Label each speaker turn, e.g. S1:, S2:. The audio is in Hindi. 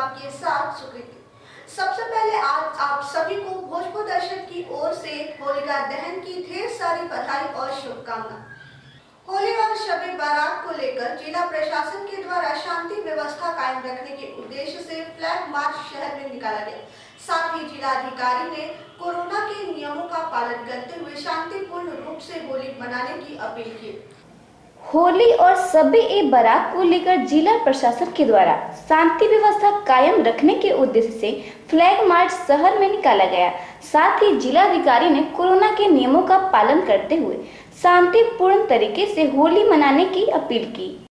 S1: के साथ स्वीकृति। सबसे पहले आज आप सभी को भोजपुर दर्शक की ओर से होलिका दहन की ढेर सारी बधाई और शुभकामनाएं। होली और शबे बारात को लेकर जिला प्रशासन के द्वारा शांति व्यवस्था कायम रखने के उद्देश्य से फ्लैग मार्च शहर में निकाला गया। साथ ही जिलाधिकारी ने कोरोना के नियमों का पालन करते हुए शांतिपूर्ण रूप से होली मनाने की अपील की।
S2: होली और शब-ए बारात को लेकर जिला प्रशासन के द्वारा शांति व्यवस्था कायम रखने के उद्देश्य से फ्लैग मार्च शहर में निकाला गया। साथ ही जिलाधिकारी ने कोरोना के नियमों का पालन करते हुए शांतिपूर्ण तरीके से होली मनाने की अपील की।